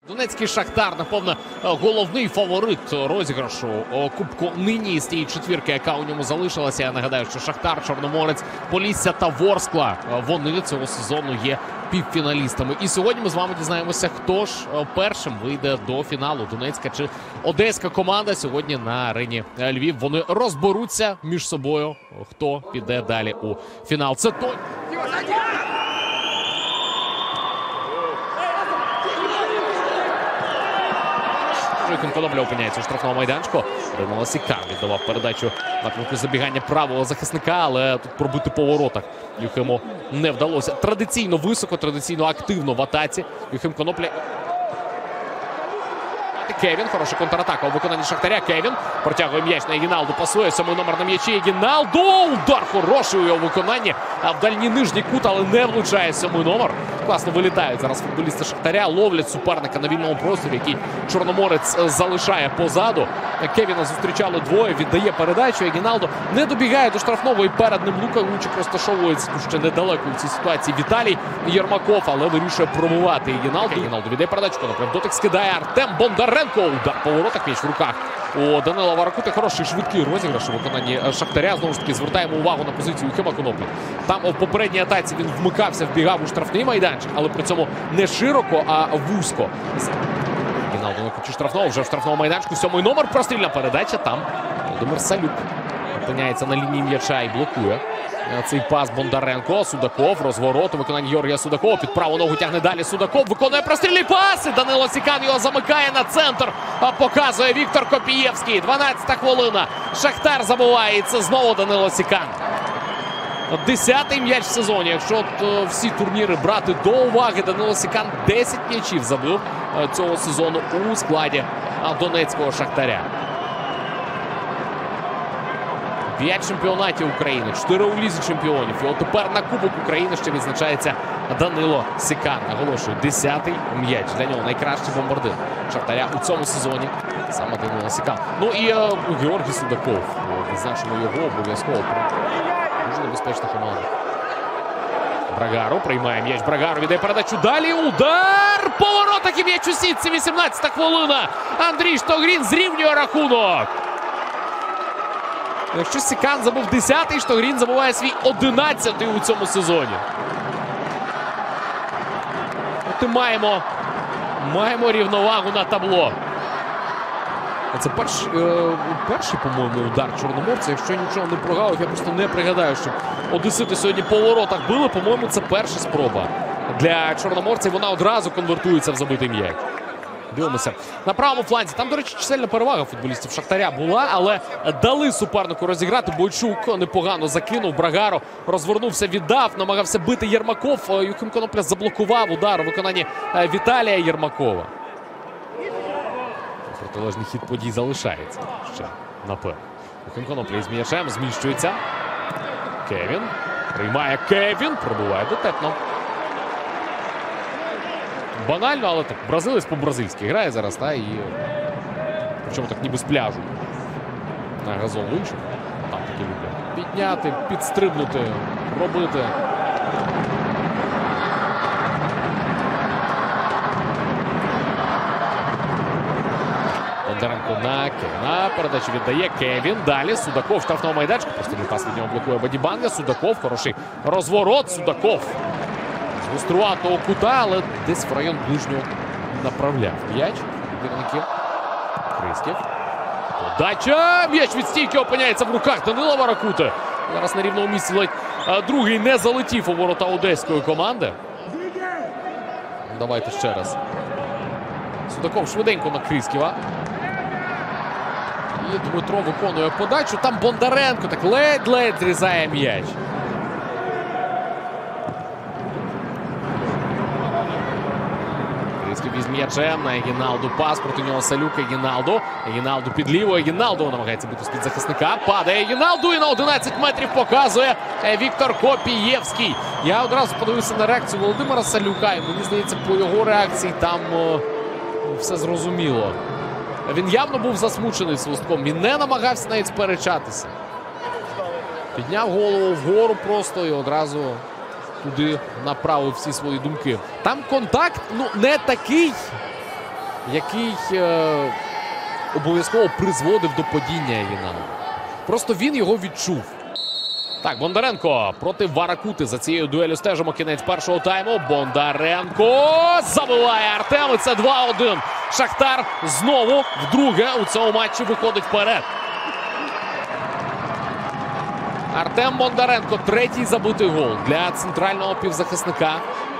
Донецький Шахтар, напевно, головний фаворит розіграшу Кубку нині з тієї четвірки, яка у ньому залишилася. Я нагадаю, що Шахтар, Чорноморець, Полісся та Ворскла, вони цього сезону є півфіналістами. І сьогодні ми з вами дізнаємося, хто ж першим вийде до фіналу. Донецька чи одеська команда сьогодні на арені Львів. Вони розберуться між собою, хто піде далі у фінал. Це той... Конопля опиняється у штрафному майданчику. Данило Сікан віддавав передачу напрямку забігання правого захисника, але тут пробити по воротах Юхиму не вдалося. Традиційно високо, традиційно активно в атаці. Юхим Конопля. Кевін, хороша контратака у виконанні Шахтаря. Кевін протягує м'яч на Єгіналду, пасує, 7-й номер на м'ячі. Єгіналду, удар хороший у його виконанні. А в дальній нижній кут, але не влучає 7-й номер. Класно вилітають зараз футболісти Шахтаря, ловлять суперника на вільному просторі, який Чорноморець залишає позаду. Кевіна зустрічали двоє, віддає передачу. Єгіналду не добігає до штрафного і перед ним Лука Лучик розташовується ще недалеко в цій ситуації. Віталій Єрмаков, але вирішує пробувати Єгіналду. Єгіналду віддає передачу, Конопля в дотик скидає Артем Бондаренко. Удар по воротах, м'яч в руках у Данила Варакути. Хороший швидкий розіграш у виконанні Шахтаря. Знову ж таки, звертаємо увагу на позицію Юхима Коноплі. Там в попередній атаці він вмикався, вбігав у штрафний майданчик, але при цьому не широко, а вузько. Єгіналду на кучі штрафного, вже в штрафному майданчику. 7-й номер, прострільна передача. Там Володимир Салюк опиняється на лінії м'яча і блокує цей пас Бондаренко. Судаков, розворот у виконанні Георгія Судакова. Під праву ногу тягне далі Судаков. Виконує прострільний пас. І Данило Сікан його замикає на центр. Показує Віктор Копієвський. 12-та хвилина. Шахтар забуває. І це знову Данило Сікан. 10-й м'яч в сезоні. Якщо всі турніри брати до уваги, Данило Сікан 10 м'ячів забив цього сезону у складі донецького Шахтаря. 5 чемпіонатів України, 4 у Лізі чемпіонів. І от тепер на Кубок України ще відзначається Данило Сікан. Наголошую, 10-й м'яч. Для нього найкращий бомбардир Шахтаря у цьому сезоні. Саме Данило Сікан. Ну і Георгій Судаков. Відзначимо його обов'язково. Дуже небезпечна команда. Брагару приймає м'яч. Брагару віддає передачу далі. Удар! Повороток і м'яч у сітці. 18-та хвилина. Андрій Штогрін зрівнює рахунок. Якщо Сікан забув 10-й, Штогрін забуває свій 11-й у цьому сезоні. От і маємо рівновагу на табло. Це перший, по-моєму, удар Чорноморця. Якщо я нічого не прогавив, я просто не пригадаю, що одесити сьогодні по воротах били. По-моєму, це перша спроба для Чорноморця. Вона одразу конвертується в забитий м'яч. Дивимося. На правому фланзі. Там, до речі, чисельна перевага футболістів Шахтаря була, але дали супернику розіграти. Бойчук непогано закинув. Брагаро розвернувся, віддав, намагався бити Єрмаков. Юхим Конопля заблокував удар у виконанні Віталія Єрмакова. Протилежний хід подій залишається ще, напевно. Юхим Конопля з м'ячем зміщується. Кевін. Приймає Кевін. Пробиває дотепно. Банально, але так, бразилець по-бразильськи грає зараз, та, і причому так ніби з пляжу на газон вийшов. Там такі люблять підняти, підстрибнути, робити. Бондаренко на Кевіна. Передачу віддає Кевін. Далі Судаков штрафного майданчика. Простий пас від нього блокує Бадібанга. Судаков, хороший розворот. Судаков. З гоструватого кута, але десь в район ближнього направляв м'яч. Вірників. Христів. Подача! М'яч від стійки опиняється в руках Данила Варакути. Зараз на рівному місці ледь другий не залетів у ворота одеської команди. Давайте ще раз. Судаков швиденько на Христєва. І Дмитро виконує подачу. Там Бондаренко так ледь-ледь зрізає м'яч. З м'ячем на Єгіналду пас, проти нього Салюка. Єгіналду під лівою. Єгіналду намагається бути з-під захисника. Падає Єгіналду і на 11 метрів показує Віктор Копієвський. Я одразу подивився на реакцію Володимира Салюка. І мені здається, по його реакції там все зрозуміло. Він явно був засмучений свистком. Він не намагався навіть сперечатися. Підняв голову вгору просто і одразу туди направив всі свої думки. Там контакт, ну, не такий який обов'язково призводив до падіння Єгіналду. Просто він його відчув. Так, Бондаренко проти Варакути. За цією дуелю стежимо. Кінець першого тайму. Бондаренко забиває Артем. І це 2-1. Шахтар знову вдруге у цьому матчі виходить вперед. Артем Бондаренко. Третій забитий гол для центрального півзахисника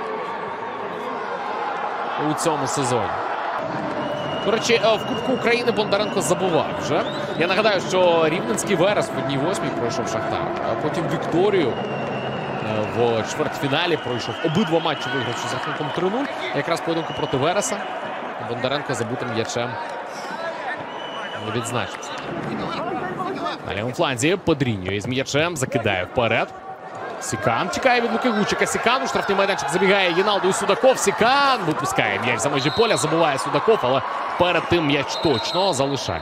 у цьому сезоні. До речі, в Кубку України Бондаренко забував вже. Я нагадаю, що Рівненський Верес в 1/8 пройшов Шахтар. А потім Вікторію в чвертьфіналі пройшов. Обидва матчі вигравши з рахунком 3-0. Якраз поєдинку проти Вереса Бондаренко забитим м'ячем не відзначився. На лівому фланзі Подріньо із м'ячем закидає вперед. Сікан тікає від Луки Гучика. Сікан у штрафний майданчик забігає Єгіналду і Судаков. Сікан випускає м'яч за межі поля. Забиває Судаков, але перед тим м'яч точно залишає.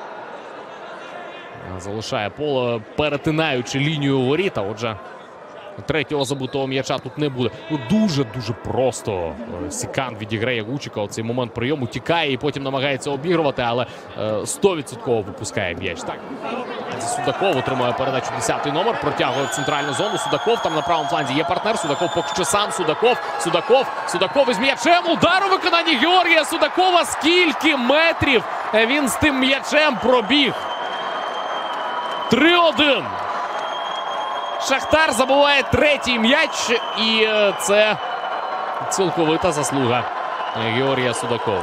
Залишає поле, перетинаючи лінію воріта. Отже, третього забутого м'яча тут не буде. Ну, дуже-дуже просто Сікан відіграє Гучика. Оцей момент прийому тікає і потім намагається обігрувати, але 100% випускає м'яч. Так. Судаков отримує передачу 10-й номер, протягує центральну зону. Судаков там на правому фланзі є партнер. Судаков поки що сам. Судаков із м'ячем. Удар у виконанні Георгія Судакова. Скільки метрів він з тим м'ячем пробіг. 3-1. Шахтар забуває третій м'яч. І це цілковита заслуга Георгія Судакова.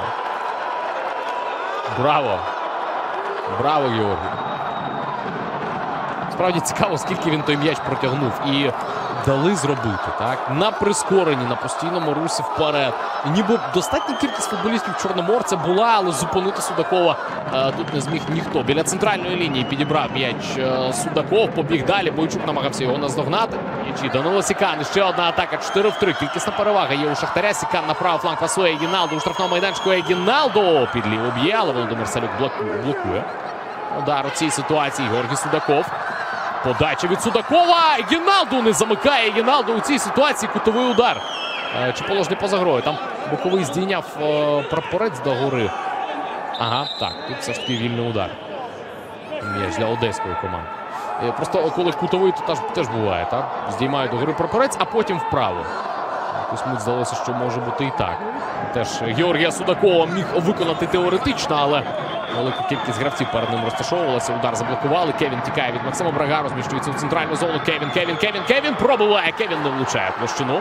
Браво. Браво, Георгій. Справді цікаво, скільки він той м'яч протягнув. І дали зробити, так? На прискоренні, на постійному русі вперед. І ніби достатня кількість футболістів Чорноморця була, але зупинити Судакова тут не зміг ніхто. Біля центральної лінії підібрав м'яч Судаков, побіг далі. Бойчук намагався його наздогнати. І Данило Сікан. І ще одна атака. 4-3. Кількісна перевага є у Шахтаря. Сікан на правий фланг пасує Єгіналду. У штрафному майданчику Єгіналду. Під ліву б'є, але Володимир Салюк блокує. Удар у цій ситуації Георгій Судаков. Подача від Судакова. Єгіналду не замикає. Єгіналду у цій ситуації кутовий удар. Чи положений поза грою. Там боковий здійняв прапорець до гори. Ага, так. Тут все ж таки вільний удар. М'яч для одеської команди. Просто коли кутовий, то теж буває, так? Здіймають до гори прапорець, а потім вправо. Якось мить здалося, що може бути і так. Теж Георгія Судакова міг виконати теоретично, але велика кількість гравців перед ним розташовувалася. Удар заблокували. Кевін тікає від Максима Брага. Розміщується в центральну зону. Кевін пробиває. Кевін не влучає в площину.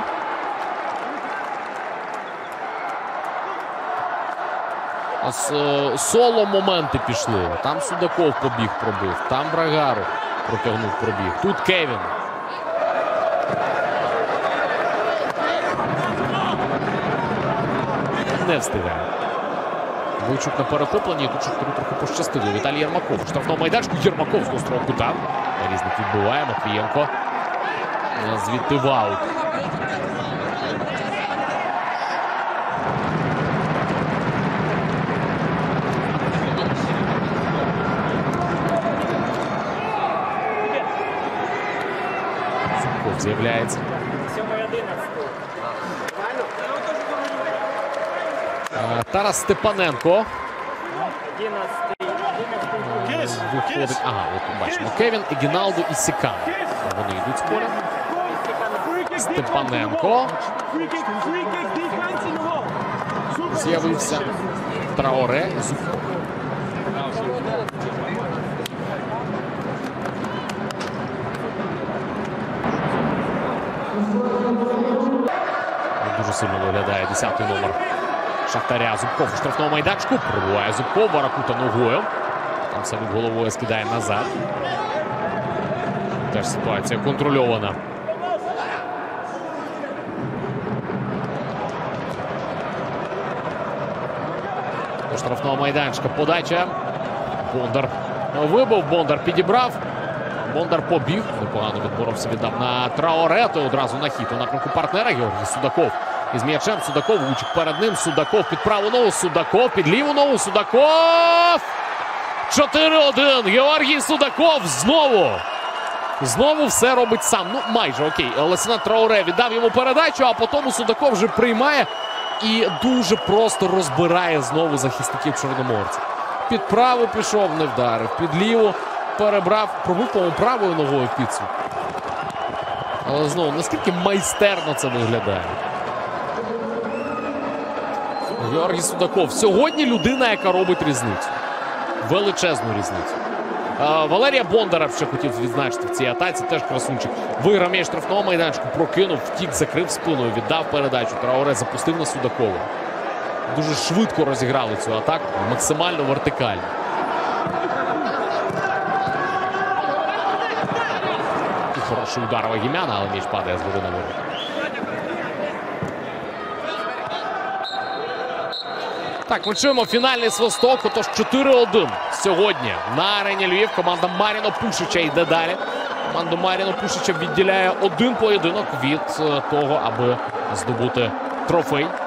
Соло моменти пішли. Там Судаков побіг, пробив. Там Брагару протягнув, пробіг. Тут Кевін. Не встигає. Бойчук на перехопленні. Тут Шахтарю трохи пощастило. Віталій Єрмаков. У штрафному майданчику. Єрмаков з гострого кута. Різник відбиває. Матвієнко. Звідти в аут. Зубков з'являється. Тарас Степаненко. Виходить. Ага, от бачимо. Кевін, Єгіналду і Сікан. Вони йдуть з поля. Степаненко. З'явився Траоре. Зубков. Дуже сильно виглядає 10-й номер Шахтаря. Зубков у штрафному майданчику. Пробиває Зубков. Варакута ногою. Там Салюк головою скидає назад. Теж ситуація контрольована. До штрафного майданчика подача. Бондар вибив. Бондар підібрав. Бондар побіг. Непогано відборовся, віддав на Траоре. Той одразу на хід у напрямку партнера. Георгій Судаков із м'ячем. Судаков. Гучик перед ним. Судаков під праву ногу. Судаков під ліву ногу. Судаков. 4-1. Георгій Судаков знову все робить сам. Ну, майже окей. Лесина Траоре віддав йому передачу, а потім Судаков вже приймає і дуже просто розбирає знову захисників чорноморця. Під праву пішов, не вдарив. Під ліву перебрав, пробив, по-моєму, правою ногою в підсумку. Але знову, наскільки майстерно це виглядає. Георгій Судаков. Сьогодні людина, яка робить різницю. Величезну різницю. Валерія Бондаря ще хотів відзначити в цій атаці. Теж красунчик. Виграв м'яч штрафного майданчику, прокинув, втік, закрив спиною, віддав передачу. Траоре запустив на Судакова. Дуже швидко розіграли цю атаку, максимально вертикально. І хороший удар Вагімяна, але м'яч падає згори на ворота. Так, ми чуємо фінальний свисток, отож 4-1 сьогодні на арені Львів. Команда Маріно Пушича йде далі. Команду Маріно Пушича відділяє один поєдинок від того, аби здобути трофей.